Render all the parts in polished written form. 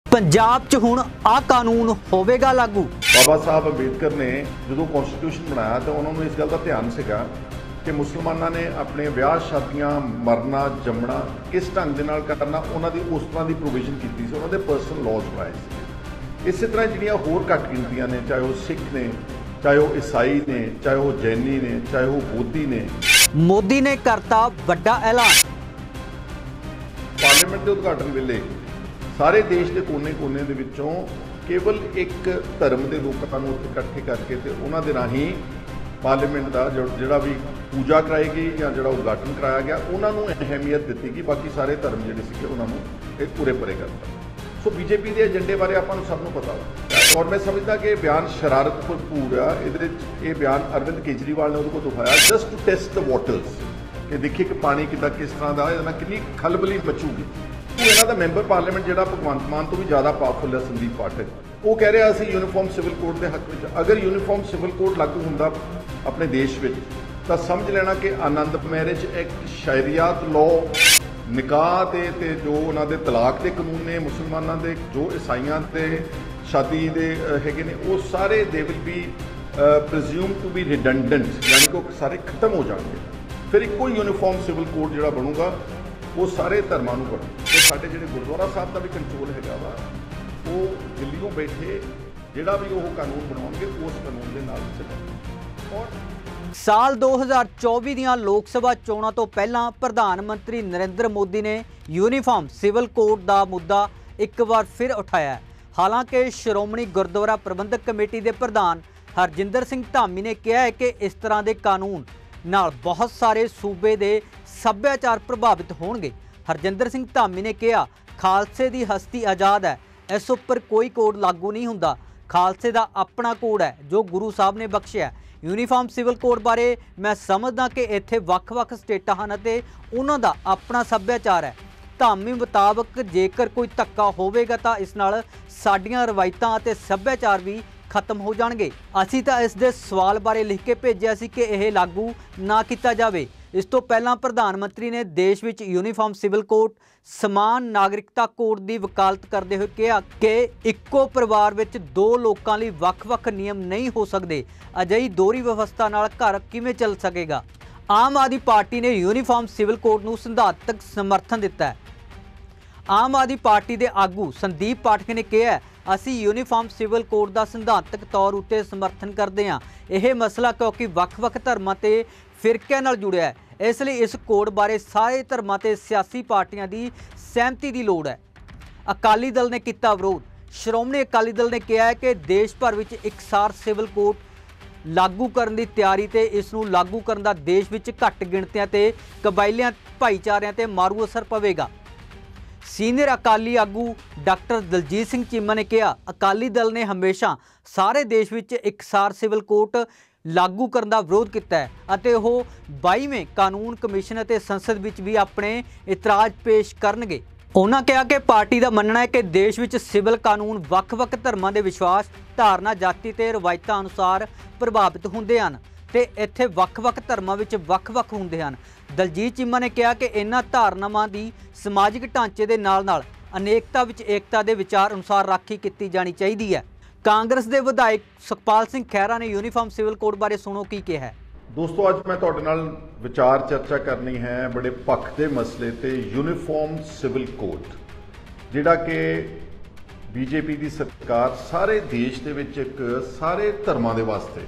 पंजाब च हुण आ कानून होवेगा लागू। बाबा साहब अंबेडकर ने जो कॉन्स्टिट्यूशन बनाया तो उन्होंने इस गल का ध्यान सीगा कि मुसलमानों ने अपने ब्याह शादियां मरना जमना किस ढंग के नाल करना उन्होंने उस तरह की प्रोविजन की थी, उन्होंने पर्सनल लॉज बनाए थे। इस तरह जिहड़ियां होर घट गिनतियां ने, चाहे वो सिख ने, चाहे वो ईसाई ने, चाहे वो जैनी ने, चाहे वो बोधी ने। मोदी ने करता बड़ा ऐलान। पार्लीमेंट के उद्घाटन वेले सारे देश के कोने कोने दे विचों केवल एक धर्म के लोगों को इकट्ठे करके ते उन्हां दे राहीं पार्लीमेंट का जिहड़ा भी पूजा कराई गई या जिहड़ा उद्घाटन कराया गया उन्होंने अहमियत दी गई, बाकी सारे धर्म जिहड़े सीगे उन्होंने पूरे परे करता। सो बीजेपी के एजेंडे बारे आपां नूं सबनूं पता वा और मैं समझदा कि बयान शरारत भरपूर आ। ये बयान अरविंद केजरीवाल ने उहदे कोल दिखाया just to test the waters कि देखिए कि पानी कितना किस तरह का इहदे नाल कितनी खलबली मचूगी। इन्हों का मैंबर पार्लीमेंट जो भगवंत मान तो भी ज़्यादा पावरफुल है संदीप पाठक, वो कह रहा असी यूनीफॉर्म सिविल कोड के हक में। अगर यूनीफॉर्म सिविल कोड लागू होंदा अपने देश में तो समझ लेना कि आनंद मैरिज एक्ट, शरीयत लॉ, निकाह ते जो उन्होंने तलाक के कानून ने, मुसलमानों के जो ईसाइयों के शादी के है ने, वो सारे they will be presume to be redundant, यानी कि वो सारे खत्म हो जाएंगे। फिर एक कोई यूनीफॉर्म सिविल कोड जो बनूगा वो सारे धर्मां नूं बनू। तो साडे जिहड़े गुरुद्वारा साहब का भी कंट्रोल हैगा वा, वो दिल्लीों बैठे जिहड़ा भी वो कानून बनाउणगे उस कानून दे नाल चलणगे। और साल 2024 ਦੀਆਂ लोक सभा चोणां ਤੋਂ ਪਹਿਲਾਂ ਪ੍ਰਧਾਨ ਮੰਤਰੀ ਨਰਿੰਦਰ ਮੋਦੀ ਨੇ यूनीफॉर्म सिविल कोड ਦਾ ਮੁੱਦਾ ਇੱਕ ਵਾਰ ਫਿਰ ਉਠਾਇਆ ਹੈ। ਹਾਲਾਂਕਿ ਸ਼੍ਰੋਮਣੀ ਗੁਰਦੁਆਰਾ ਪ੍ਰਬੰਧਕ ਕਮੇਟੀ ਦੇ ਪ੍ਰਧਾਨ ਹਰਜਿੰਦਰ ਸਿੰਘ ਧਾਮੀ ਨੇ ਕਿਹਾ ਹੈ ਕਿ ਇਸ ਤਰ੍ਹਾਂ ਦੇ ਕਾਨੂੰਨ ਨਾਲ ਬਹੁਤ ਸਾਰੇ ਸੂਬੇ ਦੇ ਸੱਭਿਆਚਾਰ ਪ੍ਰਭਾਵਿਤ ਹੋਣਗੇ। ਹਰਜਿੰਦਰ ਸਿੰਘ ਧਾਮੀ ਨੇ ਕਿਹਾ ਖਾਲਸੇ ਦੀ ਹਸਤੀ ਆਜ਼ਾਦ ਹੈ, ਇਸ ਉੱਪਰ ਕੋਈ ਕੋਡ ਲਾਗੂ ਨਹੀਂ ਹੁੰਦਾ। ਖਾਲਸੇ ਦਾ ਆਪਣਾ ਕੋਡ ਹੈ ਜੋ ਗੁਰੂ ਸਾਹਿਬ ਨੇ ਬਖਸ਼ਿਆ। यूनीफॉर्म सिविल कोड बारे मैं समझदा कि इत्थे ਵੱਖ-ਵੱਖ स्टेटां ਹਨ ਅਤੇ ਉਹਨਾਂ ਦਾ ਆਪਣਾ ਸੱਭਿਆਚਾਰ ਹੈ। ਧਾਮੀ ਮੁਤਾਬਕ ਜੇਕਰ ਕੋਈ ਧੱਕਾ ਹੋਵੇਗਾ ਤਾਂ ਇਸ ਨਾਲ ਸਾਡੀਆਂ ਰਵਾਇਤਾਂ ਅਤੇ ਸੱਭਿਆਚਾਰ ਵੀ खत्म हो जाएंगे। असी तो इस दे सवाल बारे लिख के भेजा सी कि यह लागू ना किया जाए। इस तो पहला प्रधानमंत्री ने देश में यूनीफॉर्म सिविल कोड समान नागरिकता कोड की वकालत करते हुए कहा कि इक्को परिवार में दो लोगों लिए वख-वख नियम नहीं हो सकते। अजिही दोहरी व्यवस्था नाल घर किवें चल सकेगा। आम आदमी पार्टी ने यूनीफॉर्म सिविल कोड नूं सिद्धांतक समर्थन दिता है। आम आदमी पार्टी के आगू संदीप पाठक ने कहा ਅਸੀਂ यूनीफॉर्म सिविल कोड का सिद्धांतक तौर उत्ते समर्थन करते हैं। यह मसला क्योंकि ਵੱਖ-ਵੱਖ धर्मों के फिरकिਆਂ ਨਾਲ जुड़िया है, इसलिए इस कोड बारे सारे धर्मों के सियासी पार्टियां की सहमति की लोड़ है। अकाली दल ने किया विरोध। श्रोमणी अकाली दल ने कहा है कि देश भर में एकसार सिविल कोड लागू करने की तैयारी ते इस नूं लागू करने का देश में घट गिणतियां ते कबायलियां भाईचारिਆਂ ते मारू असर पवेगा। सीनियर अकाली आगू डॉक्टर दलजीत सिंह चीमा ने कहा अकाली दल ने हमेशा सारे देश में एकसार सिविल कोड लागू करने का विरोध किया है अते वो 22वें कानून कमीशन अते संसद में भी अपने इतराज पेश करनगे। उन्होंने कहा कि पार्टी का मनना है कि देश में सिविल कानून ਵੱਖ-ਵੱਖ धर्मों के विश्वास, धारणा, जाति ते रवायतां अनुसार प्रभावित होंदे हन ते इत्थे ਵੱਖ-ਵੱਖ धर्मों में ਵੱਖ-ਵੱਖ होंदे हन। दलजीत चीमा ने कहा कि इन्हां धारनावां की समाजिक ढांचे के नाल-नाल अनेकता विच एकता के विचार अनुसार राखी की जानी चाहिए है। कांग्रेस के विधायक सुखपाल सिंह खैरा ने यूनीफॉर्म सिविल कोड बारे सुनो की कहा है। दोस्तों अज मैं तुहाडे नाल विचार चर्चा करनी है बड़े पक्ष के मसले ते यूनीफॉर्म सिविल कोड जिहड़ा कि बीजेपी की सरकार सारे देश दे विच एक सारे धर्मां दे वास्ते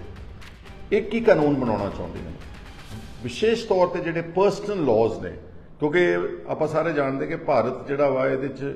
एक ही कानून बनाउणा चाहुंदी है। विशेष तौर पर जिहड़े पर्सनल लॉज ने, क्योंकि आप सारे जानते कि भारत जिहड़ा वा इहदे च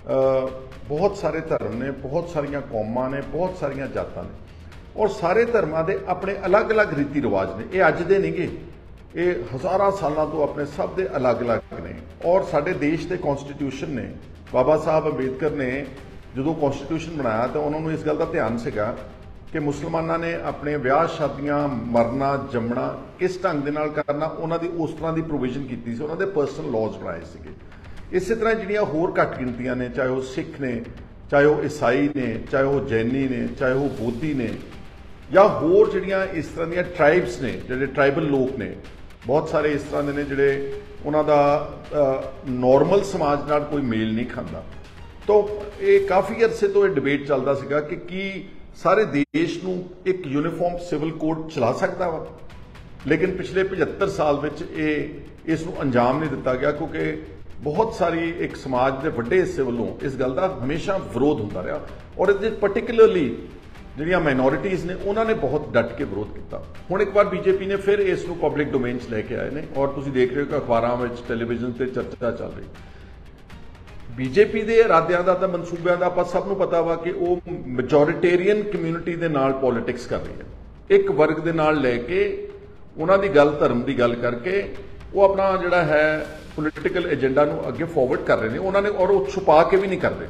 बहुत सारे धर्म ने, बहुत सारिया कौमां ने, बहुत सारिया जातां ने और सारे धर्मां दे अपने अलग अलग रीति रिवाज ने। ये अज दे नहीं गे, ये हज़ारां सालों तो अपने सब दे अलग अलग ने। और साडे देश के कॉन्स्टिट्यूशन ने, बाबा साहब अंबेडकर ने जो कॉन्स्टिट्यूशन बनाया तो उन्होंने इस गल का ध्यान सीगा कि मुसलमानों ने अपने ब्याह शादियां मरना जमना किस ढंग के नाल करना उन्होंने उस तरह की प्रोविजन की थी, उन्होंने पर्सनल लॉज बनाए थे। इस तरह जिहड़ियां होर घट गिणतियां ने, चाहे वो सिख ने, चाहे वो ईसाई ने, चाहे वो जैनी ने, चाहे वो बोधी ने या होर जिहड़ियां इस तरह दी ट्राइब्स ने, जिहड़े ट्राइबल लोग ने बहुत सारे इस तरह के ने जिहड़े उन्हां दा नॉर्मल समाज नाल कोई मेल नहीं खांदा। तो ये काफ़ी अरसे तो ये डिबेट चलता सीगा कि की सारे देश ਨੂੰ एक यूनीफॉर्म सिविल कोड चला सकता वा, लेकिन पिछले 75 साल ਵਿੱਚ ਇਹ ਇਸ ਨੂੰ अंजाम नहीं दिता गया क्योंकि बहुत सारी एक समाज के ਵੱਡੇ हिस्से ਵੱਲੋਂ इस गल का हमेशा विरोध होता रहा और ये पर्टिकुलरली ਜਿਹੜੀਆਂ माइनॉरिटीज़ ने उन्होंने बहुत डट के विरोध किया। ਹੁਣ एक बार बीजेपी ने फिर इस पब्लिक डोमेन च लैके आए हैं और तुसीं देख रहे हो कि अखबारों में टैलीविजन से चर्चा चल रही। बीजेपी के इरादिਆਂ ਦਾ ਤਾਂ ਮਨਸੂਬਿਆਂ ਦਾ ਆਪਾਂ ਸਭ ਨੂੰ ਪਤਾ ਵਾ ਕਿ ਉਹ ਮੈਜੋਰਿਟੇਰੀਅਨ ਕਮਿਊਨਿਟੀ ਦੇ ਨਾਲ ਪੋਲਿਟਿਕਸ ਕਰ ਰਹੀ ਹੈ। ਇੱਕ ਵਰਗ ਦੇ ਨਾਲ ਲੈ ਕੇ ਉਹਨਾਂ ਦੀ ਗੱਲ ਧਰਮ ਦੀ ਗੱਲ ਕਰਕੇ ਉਹ ਆਪਣਾ ਜਿਹੜਾ ਹੈ ਪੋਲੀਟੀਕਲ ਏਜੰਡਾ ਨੂੰ ਅੱਗੇ ਫਾਰਵਰਡ ਕਰ ਰਹੇ ਨੇ ਉਹਨਾਂ ਨੇ ਔਰ ਉਹ ਛੁਪਾ ਕੇ ਵੀ ਨਹੀਂ ਕਰਦੇ।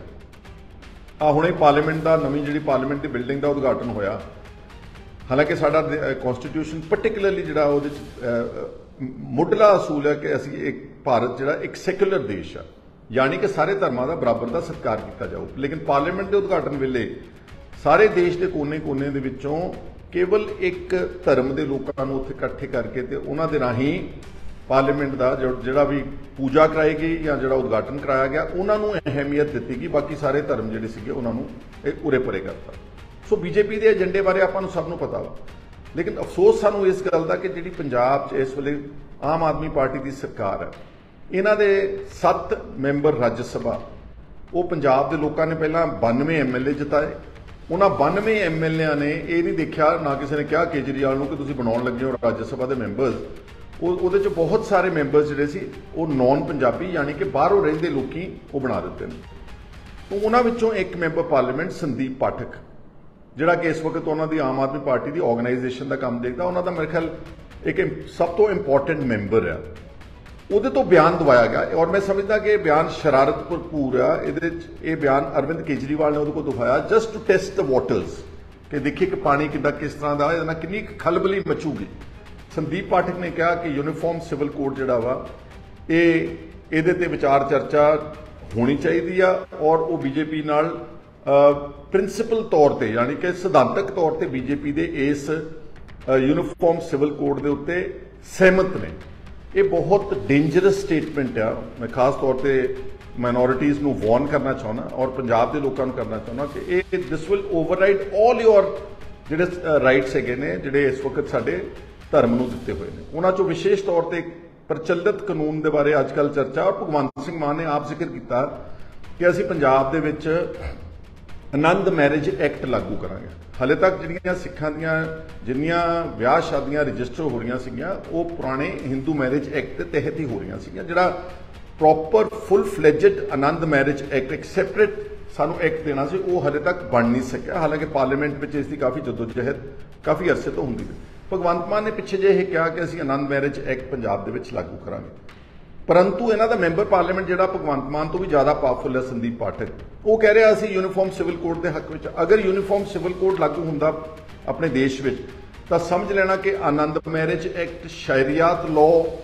ਆ ਹੁਣੇ ਪਾਰਲੀਮੈਂਟ ਦਾ ਨਵੀਂ ਜਿਹੜੀ ਪਾਰਲੀਮੈਂਟ ਦੀ ਬਿਲਡਿੰਗ ਦਾ ਉਦਘਾਟਨ ਹੋਇਆ, ਹਾਲਾਂਕਿ ਸਾਡਾ ਕਨਸਟੀਟਿਊਸ਼ਨ ਪਾਰਟਿਕੂਲਰਲੀ ਜਿਹੜਾ ਉਹਦੇ ਚ ਮੁੱਢਲਾ ਅਸੂਲ ਹੈ ਕਿ ਅਸੀਂ ਇੱਕ ਭਾਰਤ ਜਿਹੜਾ ਇੱਕ ਸੈਕੂਲਰ ਦੇਸ਼ ਆ, यानी कि सारे धर्मां का बराबर का सत्कार किया जाओ। लेकिन पार्लीमेंट के उद्घाटन वेले सारे देश के कोने कोने दे विचों केवल एक धर्म के लोगों को उत्थे इकट्ठे करके ते उन्हां दे राहीं पार्लीमेंट का जिहड़ा भी पूजा कराई गई या जिहड़ा उद्घाटन कराया गया उन्हां नूं अहमियत दित्ती गई, बाकी सारे धर्म जिहड़े सीगे उन्हां नूं उरे परे करता। सो बीजेपी के एजेंडे बारे आपां नूं सब नूं पता वा, लेकिन अफसोस सानूं इस गल दा कि जिहड़ी पंजाब च इस वेले आम आदमी पार्टी की सरकार है, इन्हां दे 7 मैंबर राज्य सभा वो पंजाब के लोगों ने पहला 92 MLA जिताए। उन्होंने 92 MLA ने यह नहीं देखा, ना किसी ने कहा केजरीवाल को कि तुसीं बनाउण लगे हो राज्य सभा के मैंबर्स। वो बहुत सारे मैंबर्स जिहड़े सी वो नॉन पंजाबी यानी कि बाहरों रहिंदे लोकी वो बना दिते हैं। तो उन्हां विचों एक मैंबर पार्लीमेंट संदीप पाठक जिहड़ा कि इस वक्त उन्हां दी आम आदमी पार्टी की ऑर्गेनाइजेशन का काम देखता, उन्हां दा मेरे ख्याल एक सब तो इंपॉर्टेंट मैंबर है। ਉਹਦੇ ਤੋਂ ਬਿਆਨ ਦਵਾਇਆ ਗਿਆ ਔਰ ਮੈਂ ਸਮਝਦਾ ਕਿ ਇਹ ਬਿਆਨ ਸ਼ਰਾਰਤ ਭਰਪੂਰ ਆ। ਇਹਦੇ ਵਿੱਚ ਇਹ ਬਿਆਨ ਅਰਵਿੰਦ ਕੇਜਰੀਵਾਲ ਨੇ ਉਹਦੇ ਕੋਲ ਦਵਾਇਆ just to test the waters ਕਿ ਦੇਖੀਏ ਕਿ ਪਾਣੀ ਕਿੱਦਾਂ ਕਿਸ ਤਰ੍ਹਾਂ ਦਾ ਇਹਦੇ ਨਾਲ ਕਿੰਨੀ ਖਲਬਲੀ ਮਚੂਗੀ। ਸੰਦੀਪ ਪਾਠਕ ਨੇ ਕਿਹਾ ਕਿ ਯੂਨੀਫਾਰਮ ਸਿਵਲ ਕੋਡ ਜਿਹੜਾ ਵਾ ਇਹਦੇ ਤੇ ਵਿਚਾਰ ਚਰਚਾ ਹੋਣੀ ਚਾਹੀਦੀ ਆ ਔਰ ਉਹ ਬੀਜੇਪੀ ਨਾਲ ਪ੍ਰਿੰਸੀਪਲ ਤੌਰ ਤੇ ਯਾਨੀ ਕਿ ਸਿਧਾਂਤਕ ਤੌਰ ਤੇ ਬੀਜੇਪੀ ਦੇ ਇਸ ਯੂਨੀਫਾਰਮ ਸਿਵਲ ਕੋਡ ਦੇ ਉੱਤੇ ਸਹਿਮਤ ਨੇ। ये बहुत डेंजरस स्टेटमेंट है। मैं खास तौर पर माइनॉरिटीज़ ਨੂੰ वार्न करना चाहना और पंजाब के लोगों को करना चाहना कि ये this will override all your ਜਿਹੜੇ राइट्स है ने ਜਿਹੜੇ इस वक्त साडे धर्म ਨੂੰ ਦਿੱਤੇ ਹੋਏ ਨੇ। ਉਹਨਾਂ ਚੋਂ विशेष तौर पर प्रचलित कानून के बारे अजकल चर्चा और भगवंत सिंह मान ने आप जिक्र किया कि असीं पंजाब दे विच आनंद मैरिज एक्ट लागू करांगे। हाले तक जिहड़ियां सिखां दियां जिन्नियां विआह शादियां रजिस्टर हो रही सीगियां वो पुराने हिंदू मैरिज एक्ट के तहत ही हो रही सीगियां। जिहड़ा proper full fledged Anand marriage act एक सैपरेट सानू एक्ट देना सी वो हाले तक बन नहीं सकिया। हालांकि पार्लीमेंट में इसकी काफ़ी जदोजहद काफ़ी अरसे तो होंदी है। भगवंत मान ने पिछे जे कहा कि असीं आनंद मैरिज एक्ट पंजाब दे विच लागू करांगे, परंतु इन्हां दा मैंबर पार्लीमेंट जिहड़ा भगवंत मान तो भी ज़्यादा पावरफुल है संदीप पाठक, वो कह रहा असीं यूनीफॉर्म सिविल कोड के हक में। अगर यूनीफॉर्म सिविल कोड लागू हुंदा अपने देश में तो समझ लेना कि आनंद मैरिज एक्ट शरीयत लॉ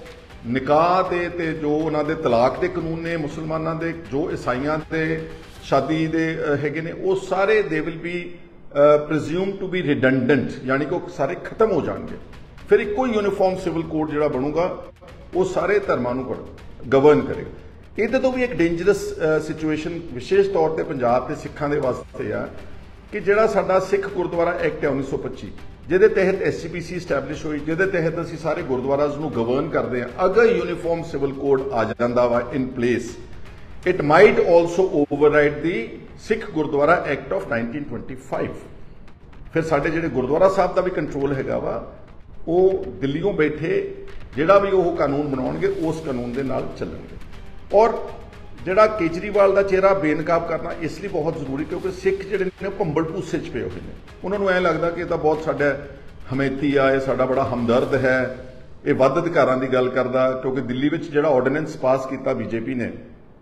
निकाह ते जो उन्होंने तलाक के कानून ने मुसलमानों के जो ईसाइयों के शादी के हैगे ने वो सारे they will be presume to be redundant यानी कि सारे खत्म हो जाएंगे। फिर एक कोई यूनीफॉर्म सिविल कोड जो बनूगा वो सारे धर्मां नूं गवर्न करेगा। ये तो भी एक डेंजरस सिचुएशन विशेष तौर पर पंजाब के सिखां दे वास्ते आ कि जिहड़ा साडा सिख गुरुद्वारा एक्ट है 1925 जिहदे तहत SGPC स्टैबलिश हुई, जिहदे तहत असीं सारे गुरुद्वाराज़ नूं गवर्न करते हैं। अगर यूनीफॉर्म सिविल कोड आ जांदा वा in place it might also override the Sikh Gurdwara act of 1925। फिर साडे जिहड़े गुरुद्वारा साहब का भी कंट्रोल हैगा वा वो दिल्लीों बैठे जिहड़ा भी वो कानून बनाउणगे उस कानून के नाल चलणगे। और जिहड़ा केजरीवाल का चेहरा बेनकाब करना इसलिए बहुत जरूरी क्योंकि सिख जिहड़े ने भंबल भूसे च पे हुए हैं। उन्होंने ऐ लगता कि ये बहुत साडा हमेती आ, ये साडा बड़ा हमदर्द है, ये वध अधिकारां दी गल करदा क्योंकि दिल्ली में जिहड़ा ऑर्डीनेंस पास किया बीजेपी ने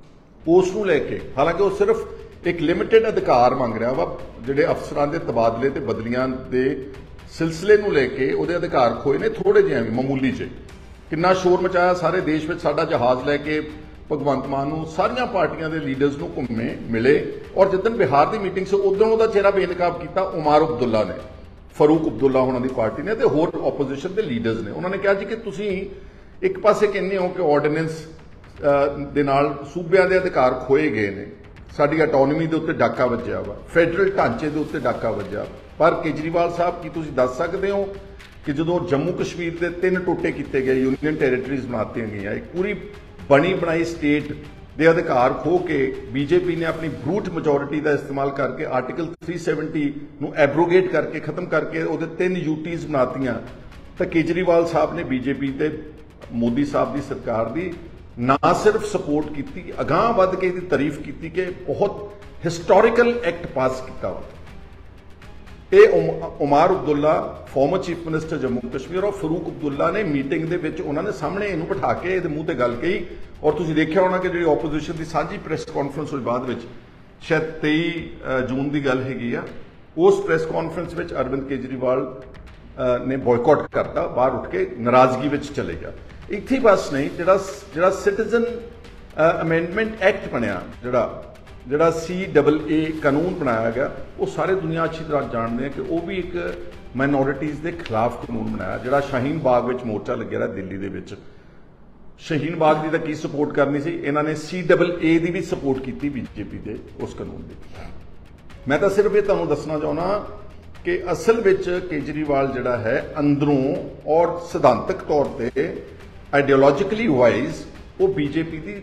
उस नूं लैके हालांकि वो सिर्फ एक लिमिटेड अधिकार मंग रहा वा जिहड़े अफसरां दे तबादले ते बदलियां दे सिलसिले नूं लैके उहदे अधिकार खोए ने थोड़े जिहे मामूली जे किन्ना शोर मचाया सारे देश में साडा जहाज लैके भगवंत मान नूं सारियां पार्टियां दे लीडर्स नूं घुम्मे मिले और जिद्दन बिहार की मीटिंग से उदों उहदा चेहरा बेनकाब किया उमार अब्दुल्ला ने, फरूक अब्दुल्ला होना दी पार्टी ने ते होर ओपोजिशन के लीडर्स ने। उन्होंने कहा जी कि तुसीं एक पासे कहने हो कि ऑर्डीनेंस दे नाल सूबिਆਂ ਦੇ अधिकार खोए गए ने, ਸਾਡੀ ਆਟੋਨਮੀ ਦੇ ਉੱਤੇ ਡਾਕਾ ਵੱਜਿਆ ਵਾ, ਫੈਡਰਲ ਢਾਂਚੇ ਦੇ ਉੱਤੇ ਡਾਕਾ ਵੱਜਿਆ। ਪਰ ਕੇਜਰੀਵਾਲ ਸਾਹਿਬ, ਕੀ ਤੁਸੀਂ ਦੱਸ ਸਕਦੇ ਹੋ ਕਿ ਜਦੋਂ ਜੰਮੂ ਕਸ਼ਮੀਰ ਦੇ 3 ਟੋਟੇ ਕੀਤੇ ਗਏ, ਯੂਨੀਅਨ ਟੈਰੀਟਰੀਜ਼ ਬਣਾਤੀਆਂ ਗਈਆਂ, ਇੱਕ ਪੂਰੀ ਬਣੀ ਬਣਾਈ ਸਟੇਟ ਦੇ ਅਧਿਕਾਰ ਖੋ ਕੇ ਬੀਜੇਪੀ ਨੇ ਆਪਣੀ ਬਰੂਟ ਮੈਜੋਰਿਟੀ ਦਾ ਇਸਤੇਮਾਲ ਕਰਕੇ ਆਰਟੀਕਲ 370 ਨੂੰ ਐਬਰੋਗੇਟ ਕਰਕੇ ਖਤਮ ਕਰਕੇ ਉਹਦੇ 3 ਯੂਟੀਜ਼ ਬਣਾਤੀਆਂ, ਤਾਂ ਕੇਜਰੀਵਾਲ ਸਾਹਿਬ ਨੇ ਬੀਜੇਪੀ ਤੇ ਮੋਦੀ ਸਾਹਿਬ ਦੀ ਸਰਕਾਰ ਦੀ ਨਾ ਸਿਰਫ ਸਪੋਰਟ ਕੀਤੀ, ਅਗਾਂਹ ਵੱਧ ਕੇ ਇਹਦੀ ਤਾਰੀਫ ਕੀਤੀ ਕਿ ਬਹੁਤ ਹਿਸਟੋਰੀਕਲ ਐਕਟ ਪਾਸ ਕੀਤਾ ਵਾ। ਇਹ Omar Abdullah, former chief minister Jammu Kashmir, ਔਰ ਫਰੂਕ ਅਬਦੁੱਲਾ ਨੇ ਮੀਟਿੰਗ ਦੇ ਵਿੱਚ ਉਹਨਾਂ ਨੇ ਸਾਹਮਣੇ ਇਹਨੂੰ ਬਿਠਾ ਕੇ ਇਹਦੇ ਮੂੰਹ ਤੇ ਗੱਲ ਕਹੀ। ਔਰ ਤੁਸੀਂ ਦੇਖਿਆ ਹੋਣਾ ਕਿ ਜਿਹੜੀ ਆਪੋਜੀਸ਼ਨ ਦੀ ਸਾਂਝੀ ਪ੍ਰੈਸ ਕਾਨਫਰੰਸ ਹੋਈ ਬਾਅਦ ਵਿੱਚ, ਸ਼ਾਇਦ 23 ਜੂਨ ਦੀ ਗੱਲ ਹੈਗੀ ਆ, ਉਸ ਪ੍ਰੈਸ ਕਾਨਫਰੰਸ ਵਿੱਚ ਅਰਵਿੰਦ ਕੇਜਰੀਵਾਲ ਨੇ ਬਾਇਕਾਟ ਕਰਤਾ, ਬਾਹਰ ਉੱਠ ਕੇ ਨਾਰਾਜ਼ਗੀ ਵਿੱਚ ਚਲੇ ਗਿਆ। ਇੱਥੇ ਬਸ ਨਹੀਂ, ਜਿਹੜਾ ਸਿਟੀਜ਼ਨ ਅਮੈਂਡਮੈਂਟ ਐਕਟ ਬਣਿਆ, ਜਿਹੜਾ CAA ਕਾਨੂੰਨ ਬਣਾਇਆ ਗਿਆ, ਉਹ ਸਾਰੇ ਦੁਨੀਆ ਅੱਛੀ ਤਰ੍ਹਾਂ ਜਾਣਦੇ ਆ ਕਿ ਉਹ ਵੀ ਇੱਕ ਮਾਈਨੋਰਿਟੀਜ਼ ਦੇ ਖਿਲਾਫ ਕਾਨੂੰਨ ਬਣਾਇਆ। ਜਿਹੜਾ ਸ਼ਾਹੀਨ ਬਾਗ ਵਿੱਚ ਮੋਰਚਾ ਲੱਗਿਆ ਰਿਹਾ ਦਿੱਲੀ ਦੇ ਵਿੱਚ, ਸ਼ਹੀਨ ਬਾਗ ਦੀ ਤਾਂ ਕੀ ਸਪੋਰਟ ਕਰਨੀ ਸੀ, ਇਹਨਾਂ ਨੇ CAA ਦੀ ਵੀ ਸਪੋਰਟ ਕੀਤੀ ਬੀਜੇਪੀ ਦੇ ਉਸ ਕਾਨੂੰਨ ਦੀ। ਮੈਂ ਤਾਂ ਸਿਰਫ ਇਹ ਤੁਹਾਨੂੰ ਦੱਸਣਾ ਚਾਹੁੰਦਾ ਕਿ ਅਸਲ ਵਿੱਚ ਕੇਜਰੀਵਾਲ ਜਿਹੜਾ ਹੈ ਅੰਦਰੋਂ ਔਰ ਸਿਧਾਂਤਕ ਤੌਰ ਤੇ ਆਈਡੀਓਲੋਜੀਕਲੀ ਵਾਈਜ਼ ਉਹ ਬੀਜੇਪੀ ਦੀ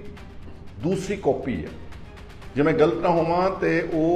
ਦੂਸਰੀ ਕਾਪੀ ਹੈ। ਜੇ ਮੈਂ ਗਲਤ ਨਾ ਹੋਵਾਂ ਤੇ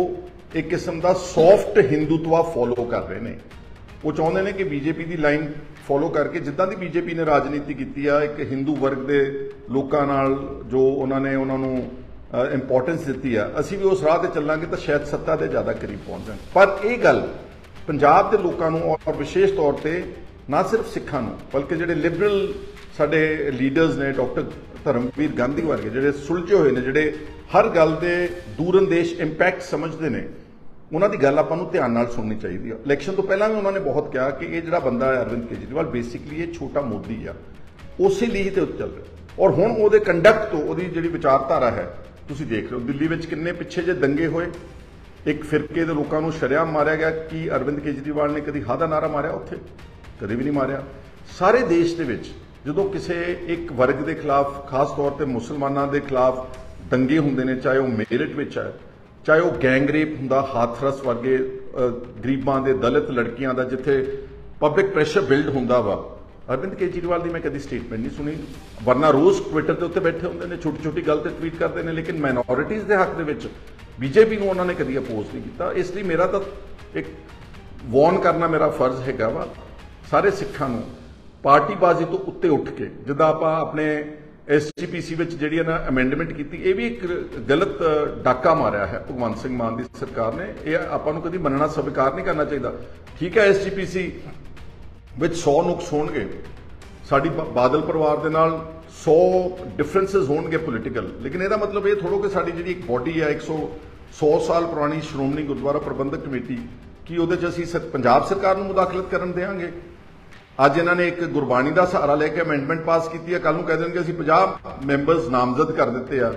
ਉਹ ਇੱਕ ਕਿਸਮ ਦਾ ਸੌਫਟ ਹਿੰਦੂਤਵਾ ਫੋਲੋ ਕਰ ਰਹੇ ਨੇ। ਉਹ ਚਾਹੁੰਦੇ ਨੇ ਕਿ ਬੀਜੇਪੀ ਦੀ ਲਾਈਨ ਫੋਲੋ ਕਰਕੇ, ਜਿੱਦਾਂ ਦੀ ਬੀਜੇਪੀ ਨੇ ਰਾਜਨੀਤੀ ਕੀਤੀ ਆ, ਇੱਕ ਹਿੰਦੂ ਵਰਗ ਦੇ ਲੋਕਾਂ ਨਾਲ ਜੋ ਉਹਨਾਂ ਨੂੰ ਇੰਪੋਰਟੈਂਸ ਦਿੱਤੀ ਆ, ਅਸੀਂ ਵੀ ਉਸ ਰਾਹ ਤੇ ਚੱਲਾਂਗੇ ਤਾਂ ਸ਼ਾਇਦ ਸੱਤਾ ਦੇ ਜ਼ਿਆਦਾ ਕਰੀਬ ਪਹੁੰਚ ਜਾਣ। ਪਰ ਇਹ ਗੱਲ ਪੰਜਾਬ ਦੇ ਲੋਕਾਂ ਨੂੰ ਔਰ ਵਿਸ਼ੇਸ਼ ਤੌਰ ਤੇ ਨਾ ਸਿਰਫ ਸਿੱਖਾਂ ਨੂੰ, ਬਲਕਿ ਜਿਹੜੇ ਲਿਬਰਲ ਸਾਡੇ ਲੀਡਰਸ ਨੇ, ਡਾਕਟਰ ਧਰਮਵੀਰ ਗਾਂਧੀ ਵਰਗੇ, ਜਿਹੜੇ ਸੁਲਝੇ ਹੋਏ ਨੇ, ਜਿਹੜੇ ਹਰ ਗੱਲ ਦੇ ਦੂਰਅੰਦੇਸ਼ ਇੰਪੈਕਟ ਸਮਝਦੇ ਨੇ, ਉਹਨਾਂ ਦੀ ਗੱਲ ਆਪਾਂ ਨੂੰ ਧਿਆਨ ਨਾਲ ਸੁਣਨੀ ਚਾਹੀਦੀ ਆ। ਇਲੈਕਸ਼ਨ ਤੋਂ ਪਹਿਲਾਂ ਵੀ ਉਹਨਾਂ ਨੇ ਬਹੁਤ ਕਿਹਾ ਕਿ ਇਹ ਜਿਹੜਾ ਬੰਦਾ ਹੈ ਅਰਵਿੰਦ ਕੇਜਰੀਵਾਲ, ਬੇਸਿਕਲੀ ਇਹ ਛੋਟਾ ਮੋਦੀ ਆ, ਉਸੇ ਲੀਹ ਤੇ ਉੱਤੇ ਚੱਲ ਰਿਹਾ। ਔਰ ਹੁਣ ਉਹਦੇ ਕੰਡਕਟ ਤੋਂ, ਉਹਦੀ ਜਿਹੜੀ ਵਿਚਾਰਧਾਰਾ ਹੈ, ਤੁਸੀਂ ਦੇਖ ਰਹੇ ਹੋ ਦਿੱਲੀ ਵਿੱਚ ਕਿੰਨੇ ਪਿੱਛੇ ਜੇ ਦੰਗੇ ਹੋਏ, ਇੱਕ ਫਿਰਕੇ ਦੇ ਲੋਕਾਂ ਨੂੰ ਸ਼ਰੇਆਮ ਮਾਰਿਆ ਗਿਆ। ਕੀ ਅਰਵਿੰਦ ਕੇਜਰੀਵਾਲ ਨੇ ਕਦੀ ਹਾਂ ਦਾ ਨਾਰਾ ਮਾਰਿਆ ਉੱਥੇ? ਕਦੇ ਵੀ ਨਹੀਂ ਮਾਰਿਆ। ਸਾਰੇ ਦੇਸ਼ ਦੇ ਵਿੱਚ ਜਦੋਂ ਕਿਸੇ ਇੱਕ ਵਰਗ ਦੇ ਖਿਲਾਫ, ਖਾਸ ਤੌਰ ਤੇ ਮੁਸਲਮਾਨਾਂ ਦੇ ਖਿਲਾਫ ਦੰਗੇ ਹੁੰਦੇ ਨੇ, ਚਾਹੇ ਉਹ ਮੇਰਠ ਵਿੱਚ ਹੈ, ਚਾਹੇ ਉਹ ਗੈਂਗ ਰੇਪ ਹੁੰਦਾ, ਹਾਥਰਸ ਵਰਗੇ ਗਰੀਬਾਂ ਦੇ, ਦਲਿਤ ਲੜਕੀਆਂ ਦਾ, ਜਿੱਥੇ ਪਬਲਿਕ ਪ੍ਰੈਸ਼ਰ ਬਿਲਡ ਹੁੰਦਾ ਵਾ, ਅਰਵਿੰਦ ਕੇਜਰੀਵਾਲ ਦੀ ਮੈਂ ਕਦੀ ਸਟੇਟਮੈਂਟ ਨਹੀਂ ਸੁਣੀ। ਵਰਨਾ ਰੋਜ਼ ਟਵਿੱਟਰ ਦੇ ਉੱਤੇ ਬੈਠੇ ਹੁੰਦੇ ਨੇ, ਛੋਟੀ ਛੋਟੀ ਗੱਲ ਤੇ ਟਵੀਟ ਕਰਦੇ ਨੇ, ਲੇਕਿਨ ਮਾਈਨੋਰਿਟੀਜ਼ ਦੇ ਹੱਕ ਦੇ ਵਿੱਚ ਬੀਜੇਪੀ ਨੂੰ ਉਹਨਾਂ ਨੇ ਕਦੀ ਅਪੋਜ਼ ਨਹੀਂ ਕੀਤਾ। ਇਸ ਲਈ ਮੇਰਾ ਤਾਂ ਇੱਕ ਵਾਰਨ ਕਰਨਾ ਮੇਰਾ ਫਰਜ਼ ਹੈਗਾ ਵਾ ਸਾਰੇ ਸਿੱਖਾਂ ਨੂੰ, ਪਾਰਟੀਬਾਜ਼ੀ ਤੋਂ ਉੱਤੇ ਉੱਠ ਕੇ, ਜਿੱਦਾਂ ਆਪਾਂ ਆਪਣੇ SGPC ਵਿੱਚ ਜਿਹੜੀ ਨਾ ਅਮੈਂਡਮੈਂਟ ਕੀਤੀ, ਇਹ ਵੀ ਇੱਕ ਗਲਤ ਡਾਕਾ ਮਾਰਿਆ ਹੈ ਭਗਵੰਤ ਸਿੰਘ ਮਾਨ ਦੀ ਸਰਕਾਰ ਨੇ। ਇਹ ਆਪਾਂ ਨੂੰ ਕਦੀ ਮੰਨਣਾ ਸਵੀਕਾਰ ਨਹੀਂ ਕਰਨਾ ਚਾਹੀਦਾ। ਠੀਕ ਹੈ, SGPC ਵਿੱਚ 100 ਨੁਕਸ ਹੋਣਗੇ, ਸਾਡੀ ਬਾਦਲ ਪਰਿਵਾਰ ਦੇ ਨਾਲ 100 ਡਿਫਰੈਂਸਸ ਹੋਣਗੇ ਪੋਲੀਟੀਕਲ, ਲੇਕਿਨ ਇਹਦਾ ਮਤਲਬ ਇਹ ਥੋੜ੍ਹਾ ਕਿ ਸਾਡੀ ਜਿਹੜੀ ਇੱਕ ਬੋਡੀ ਹੈ 100 ਸਾਲ ਪੁਰਾਣੀ ਸ਼੍ਰੋਮਣੀ ਗੁਰਦੁਆਰਾ ਪ੍ਰਬੰਧਕ ਕਮੇਟੀ, ਕੀ ਉਹਦੇ 'ਚ ਅਸੀਂ ਪੰਜਾਬ ਸਰਕਾਰ ਨੂੰ ਮੁਦਾਖਲਤ ਕਰਨ ਦੇਵਾਂਗੇ? ਅੱਜ ਇਹਨਾਂ ਨੇ ਇੱਕ ਗੁਰਬਾਣੀ ਦਾ ਸਹਾਰਾ ਲੈ ਕੇ ਅਮੈਂਡਮੈਂਟ ਪਾਸ ਕੀਤੀ ਹੈ, ਕੱਲ ਨੂੰ ਕਹਿ ਦੇਣਗੇ ਅਸੀਂ 50 ਮੈਂਬਰਸ ਨਾਮਜ਼ਦ ਕਰ ਦਿੱਤੇ ਆ,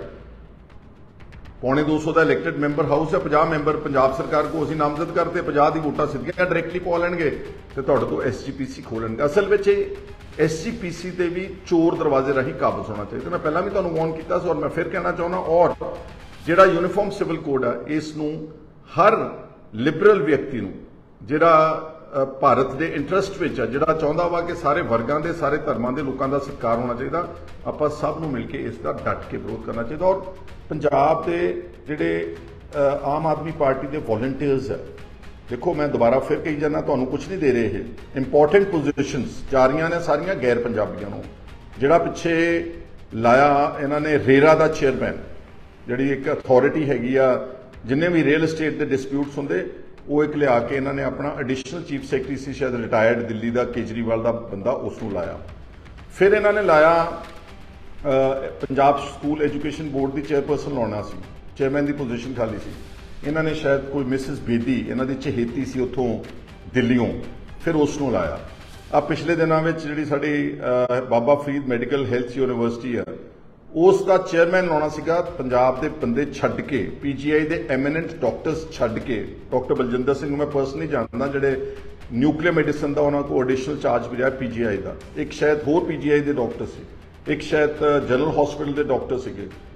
ਪੌਣੇ 200 ਦਾ ਇਲੈਕਟਡ ਮੈਂਬਰ ਹਾਊਸ ਹੈ, 50 ਮੈਂਬਰ ਪੰਜਾਬ ਸਰਕਾਰ ਕੋ ਅਸੀਂ ਨਾਮਜ਼ਦ ਕਰਤੇ, 50 ਦੀ ਵੋਟਾਂ ਸਿੱਧੀਆਂ ਡਾਇਰੈਕਟਲੀ ਪਾ ਲੈਣਗੇ ਤੇ ਤੁਹਾਡੇ ਤੋਂ SGPC ਖੋਲਣਗੇ। ਅਸਲ ਵਿੱਚ ਇਹ SGPC ਤੇ ਵੀ ਚੋਰ ਦਰਵਾਜ਼ੇ ਰਾਹੀਂ ਕਾਬੂ ਹੋਣਾ ਚਾਹੀਦਾ। ਮੈਂ ਪਹਿਲਾਂ ਵੀ ਤੁਹਾਨੂੰ ਵਾਰਨ ਕੀਤਾ ਸੀ ਔਰ ਮੈਂ ਫਿਰ ਕਹਿਣਾ ਚਾਹੁੰਦਾ, ਔਰ ਜਿਹੜਾ ਯੂਨੀਫਾਰਮ ਸਿਵਲ ਕੋਡ ਆ, ਇਸ ਨੂੰ ਹਰ ਲਿਬਰਲ ਵਿਅਕਤੀ ਨੂੰ, ਜਿਹੜਾ ਭਾਰਤ ਦੇ ਇੰਟਰਸਟ ਵਿੱਚ ਆ, ਜਿਹੜਾ ਚਾਹੁੰਦਾ ਵਾ ਕਿ ਸਾਰੇ ਵਰਗਾਂ ਦੇ, ਸਾਰੇ ਧਰਮਾਂ ਦੇ ਲੋਕਾਂ ਦਾ ਸਤਿਕਾਰ ਹੋਣਾ ਚਾਹੀਦਾ, ਆਪਾਂ ਸਭ ਨੂੰ ਮਿਲ ਕੇ ਇਸ ਦਾ ਡਟ ਕੇ ਵਿਰੋਧ ਕਰਨਾ ਚਾਹੀਦਾ। ਔਰ ਪੰਜਾਬ ਦੇ ਜਿਹੜੇ ਆਮ ਆਦਮੀ ਪਾਰਟੀ ਦੇ ਵੋਲੰਟੀਅਰਸ ਹੈ, ਦੇਖੋ ਮੈਂ ਦੁਬਾਰਾ ਫਿਰ ਕਹੀ ਜਾਂਦਾ, ਤੁਹਾਨੂੰ ਕੁਝ ਨਹੀਂ ਦੇ ਰਹੇ, ਇਹ ਇੰਪੋਰਟੈਂਟ ਪੋਜੀਸ਼ਨਸ ਜਾ ਰਹੀਆਂ ਨੇ ਸਾਰੀਆਂ ਗੈਰ ਪੰਜਾਬੀਆਂ ਨੂੰ। ਜਿਹੜਾ ਪਿੱਛੇ ਲਾਇਆ ਇਹਨਾਂ ਨੇ ਰੇਰਾ ਦਾ ਚੇਅਰਮੈਨ, ਜਿਹੜੀ ਇੱਕ ਅਥਾਰਟੀ ਹੈਗੀ ਆ, ਜਿੰਨੇ ਵੀ ਰੀਅਲ ਏਸਟੇਟ ਦੇ ਡਿਸਪਿਊਟਸ ਹੁੰਦੇ, ਉਹ ਇੱਕ ਲਿਆ ਕੇ ਇਹਨਾਂ ਨੇ ਆਪਣਾ ਐਡੀਸ਼ਨਲ ਚੀਫ ਸੈਕਟਰੀ ਸੀ, ਸ਼ਾਇਦ ਰਿਟਾਇਰਡ ਦਿੱਲੀ ਦਾ ਕੇਜਰੀਵਾਲ ਦਾ ਬੰਦਾ, ਉਸ ਨੂੰ ਲਾਇਆ। ਫਿਰ ਇਹਨਾਂ ਨੇ ਲਾਇਆ ਪੰਜਾਬ ਸਕੂਲ ਐਜੂਕੇਸ਼ਨ ਬੋਰਡ ਦੀ ਚੇਅਰਪਰਸਨ ਲਾਉਣਾ ਸੀ, ਚੇਅਰਮੈਨ ਦੀ ਪੋਜੀਸ਼ਨ ਖਾਲੀ ਸੀ, ਇਹਨਾਂ ਨੇ ਸ਼ਾਇਦ ਕੋਈ ਮਿਸਿਸ ਬੇਦੀ, ਇਹਨਾਂ ਦੀ ਚਹੇਤੀ ਸੀ ਉੱਥੋਂ ਦਿੱਲੀੋਂ, ਫਿਰ ਉਸ ਨੂੰ ਲਾਇਆ। ਆ ਪਿਛਲੇ ਦਿਨਾਂ ਵਿੱਚ ਜਿਹੜੀ ਸਾਡੀ Baba Farid medical health university ਆ, ਉਸ ਦਾ ਚੇਅਰਮੈਨ ਲਾਉਣਾ ਸੀਗਾ, ਪੰਜਾਬ ਦੇ ਬੰਦੇ ਛੱਡ ਕੇ, PGI ਦੇ ਐਮੀਨੈਂਟ ਡਾਕਟਰਸ ਛੱਡ ਕੇ, ਡਾਕਟਰ ਬਲਜਿੰਦਰ ਸਿੰਘ ਨੂੰ ਮੈਂ ਪਰਸਨਲੀ ਜਾਣਦਾ, ਜਿਹੜੇ ਨਿਊਕਲੀਅਰ ਮੈਡੀਸਨ ਦਾ ਉਹਨਾਂ ਕੋਲ ਐਡੀਸ਼ਨਲ ਚਾਰਜ ਵੀ ਰਿਹਾ PGI ਦਾ, ਇੱਕ ਸ਼ਾਇਦ ਹੋਰ PGI ਦੇ ਡਾਕਟਰ ਸੀ, ਇੱਕ ਸ਼ਾਇਦ ਜਨਰਲ ਹਸਪੀਟਲ ਦੇ ਡਾਕਟਰ ਸੀਗੇ,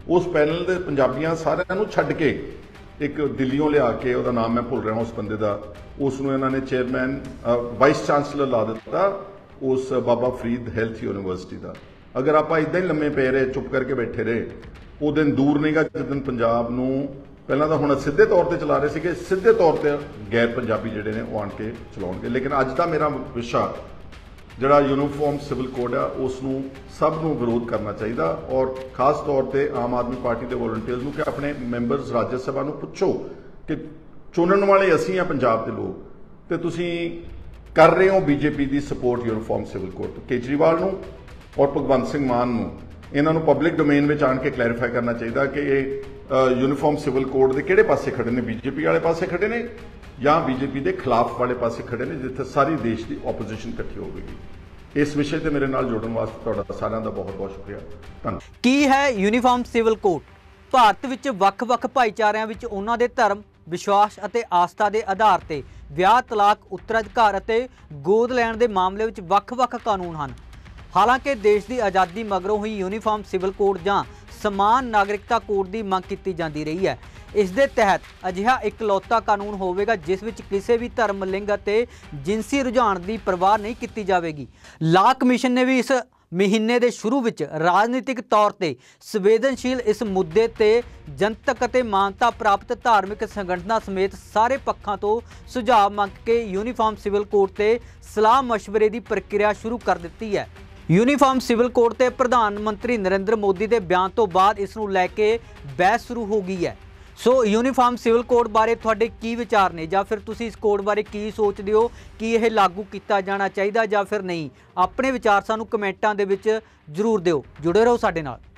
ਉਸ ਪੈਨਲ ਦੇ ਪੰਜਾਬੀਆਂ ਸਾਰਿਆਂ ਨੂੰ ਛੱਡ ਕੇ ਇੱਕ ਦਿੱਲੀੋਂ ਲਿਆ ਕੇ, ਉਹਦਾ ਨਾਮ ਮੈਂ ਭੁੱਲ ਰਿਹਾ ਉਸ ਬੰਦੇ ਦਾ, ਉਸ ਨੂੰ ਇਹਨਾਂ ਨੇ ਚੇਅਰਮੈਨ ਵਾਈਸ ਚਾਂਸਲਰ ਲਾ ਦਿੱਤਾ ਉਸ ਬਾਬਾ ਫਰੀਦ ਹੈਲਥ ਯੂਨੀਵਰਸਿਟੀ ਦਾ। ਅਗਰ ਆਪਾਂ ਇਦਾਂ ਹੀ ਲੰਮੇ ਪਏ ਰਹੇ, ਚੁੱਪ ਕਰਕੇ ਬੈਠੇ ਰਹੇ, ਉਹ ਦਿਨ ਦੂਰ ਨਹੀਂਗਾ ਜਿਸ ਦਿਨ ਪੰਜਾਬ ਨੂੰ ਪਹਿਲਾਂ ਤਾਂ ਹੁਣ ਸਿੱਧੇ ਤੌਰ ਤੇ ਚਲਾ ਰਹੇ ਸੀਗੇ, ਸਿੱਧੇ ਤੌਰ ਤੇ ਗੈਰ ਪੰਜਾਬੀ ਜਿਹੜੇ ਨੇ ਉਹ ਆਣ ਕੇ ਚਲਾਉਣਗੇ। ਲੇਕਿਨ ਅੱਜ ਦਾ ਮੇਰਾ ਵਿਸ਼ਾ ਜਿਹੜਾ ਯੂਨੀਫਾਰਮ ਸਿਵਲ ਕੋਡ ਆ, ਉਸ ਨੂੰ ਸਭ ਨੂੰ ਵਿਰੋਧ ਕਰਨਾ ਚਾਹੀਦਾ, ਔਰ ਖਾਸ ਤੌਰ ਤੇ ਆਮ ਆਦਮੀ ਪਾਰਟੀ ਦੇ ਵੋਲੰਟੀਅਰਸ ਨੂੰ ਕਿ ਆਪਣੇ ਮੈਂਬਰਸ ਰਾਜ ਸਭਾ ਨੂੰ ਪੁੱਛੋ ਕਿ ਚੁਣਨ ਵਾਲੇ ਅਸੀਂ ਆ ਪੰਜਾਬ ਦੇ ਲੋਕ, ਤੇ ਤੁਸੀਂ ਕਰ ਰਹੇ ਹੋ ਬੀਜੇਪੀ ਦੀ ਸਪੋਰਟ ਯੂਨੀਫਾਰਮ ਸਿਵਲ ਕੋਡ ਤੋਂ। ਕੇਜਰੀਵਾਲ ਨੂੰ ਔਰ ਭਗਵੰਤ ਸਿੰਘ ਮਾਨ ਨੂੰ ਇਹਨਾਂ ਨੂੰ ਪਬਲਿਕ ਡੋਮੇਨ ਵਿੱਚ ਆਣ ਕੇ ਕਲੈਰੀਫਾਈ ਕਰਨਾ ਚਾਹੀਦਾ ਕਿ ਇਹ ਯੂਨੀਫਾਰਮ ਸਿਵਲ ਕੋਡ ਦੇ ਕਿਹੜੇ ਪਾਸੇ ਖੜੇ ਨੇ, ਬੀਜੇਪੀ ਵਾਲੇ ਪਾਸੇ ਖੜੇ ਨੇ ਜਾਂ ਬੀਜੇਪੀ ਦੇ ਖਿਲਾਫ ਵਾਲੇ ਪਾਸੇ ਖੜੇ ਨੇ, ਜਿੱਥੇ ਸਾਰੀ ਦੇਸ਼ ਦੀ ਆਪੋਜੀਸ਼ਨ ਇਕੱਠੀ ਹੋਵੇਗੀ। ਇਸ ਵਿਸ਼ੇ ਤੇ ਮੇਰੇ ਨਾਲ ਜੁੜਨ ਵਾਸਤੇ ਤੁਹਾਡਾ ਸਾਰਿਆਂ ਦਾ ਬਹੁਤ ਬਹੁਤ ਸ਼ੁਕਰੀਆ, ਧੰਨਵਾਦ। ਕੀ ਹੈ ਯੂਨੀਫਾਰਮ ਸਿਵਲ ਕੋਡ? ਭਾਰਤ ਵਿੱਚ ਵੱਖ-ਵੱਖ ਭਾਈਚਾਰਿਆਂ ਵਿੱਚ ਉਹਨਾਂ ਦੇ ਧਰਮ, ਵਿਸ਼ਵਾਸ ਅਤੇ ਆਸਥਾ ਦੇ ਆਧਾਰ ਤੇ ਵਿਆਹ, ਤਲਾਕ, ਉੱਤਰਾਧਿਕਾਰ ਅਤੇ ਗੋਦ ਲੈਣ ਦੇ ਮਾਮਲੇ ਵਿੱਚ ਵੱਖ-ਵੱਖ ਕਾਨੂੰਨ ਹਨ। ਹਾਲਾਂਕਿ ਦੇਸ਼ ਦੀ ਆਜ਼ਾਦੀ ਮਗਰੋਂ ਹੀ ਯੂਨੀਫਾਰਮ ਸਿਵਲ ਕੋਡ ਜਾਂ ਸਮਾਨ ਨਾਗਰਿਕਤਾ ਕੋਡ ਦੀ ਮੰਗ ਕੀਤੀ ਜਾਂਦੀ ਰਹੀ ਹੈ। ਇਸ ਦੇ ਤਹਿਤ ਅਜਿਹਾ ਇਕਲੌਤਾ ਕਾਨੂੰਨ ਹੋਵੇਗਾ ਜਿਸ ਵਿੱਚ ਕਿਸੇ ਵੀ ਧਰਮ, ਲਿੰਗ ਅਤੇ ਜਿਨਸੀ ਰੁਝਾਨ ਦੀ ਪਰਵਾਹ ਨਹੀਂ ਕੀਤੀ ਜਾਵੇਗੀ। ਲਾ ਕਮਿਸ਼ਨ ਨੇ ਵੀ ਇਸ ਮਹੀਨੇ ਦੇ ਸ਼ੁਰੂ ਵਿੱਚ ਰਾਜਨੀਤਿਕ ਤੌਰ ਤੇ ਸੰਵੇਦਨਸ਼ੀਲ ਇਸ ਮੁੱਦੇ ਤੇ ਜਨਤਕ ਅਤੇ ਮਾਨਤਾ ਪ੍ਰਾਪਤ ਧਾਰਮਿਕ ਸੰਗਠਨਾਂ ਸਮੇਤ ਸਾਰੇ ਪੱਖਾਂ ਤੋਂ ਸੁਝਾਅ ਮੰਗ ਕੇ ਯੂਨੀਫਾਰਮ ਸਿਵਲ ਕੋਡ ਤੇ ਸਲਾਹ ਮਸ਼ਵਰੇ ਦੀ ਪ੍ਰਕਿਰਿਆ ਸ਼ੁਰੂ ਕਰ ਦਿੱਤੀ ਹੈ। ਯੂਨੀਫਾਰਮ ਸਿਵਲ ਕੋਡ ਤੇ ਪ੍ਰਧਾਨ ਮੰਤਰੀ ਨਰਿੰਦਰ ਮੋਦੀ ਦੇ ਬਿਆਨ ਤੋਂ ਬਾਅਦ ਇਸ ਨੂੰ ਲੈ ਕੇ ਬਹਿਸ ਸ਼ੁਰੂ ਹੋ ਗਈ ਹੈ। ਸੋ ਯੂਨੀਫਾਰਮ ਸਿਵਲ ਕੋਡ ਬਾਰੇ ਤੁਹਾਡੇ ਕੀ ਵਿਚਾਰ ਨੇ, ਜਾਂ ਫਿਰ ਤੁਸੀਂ ਇਸ ਕੋਡ ਬਾਰੇ ਕੀ ਸੋਚਦੇ ਹੋ ਕਿ ਇਹ ਲਾਗੂ ਕੀਤਾ ਜਾਣਾ ਚਾਹੀਦਾ ਜਾਂ ਫਿਰ ਨਹੀਂ? ਆਪਣੇ ਵਿਚਾਰ ਸਾਨੂੰ ਕਮੈਂਟਾਂ ਦੇ ਵਿੱਚ ਜ਼ਰੂਰ ਦਿਓ। ਜੁੜੇ ਰਹੋ ਸਾਡੇ ਨਾਲ।